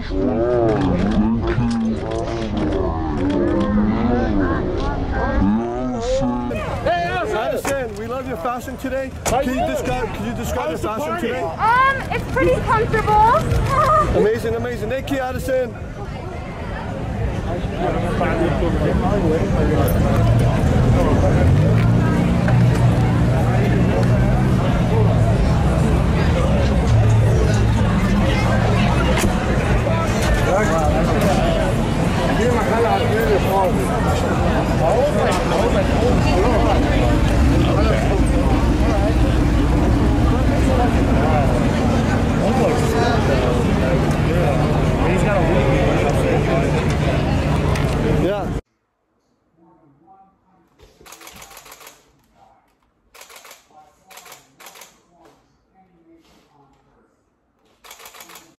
Addison, we love your fashion today. Can you describe your fashion today? It's pretty comfortable. Amazing, amazing. Thank you, Addison.